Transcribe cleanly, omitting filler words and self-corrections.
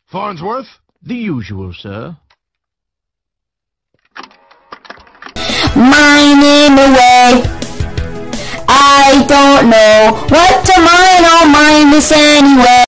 Farnsworth? The usual, sir. Mining away. I don't know what to mine, I'll mine this anyway.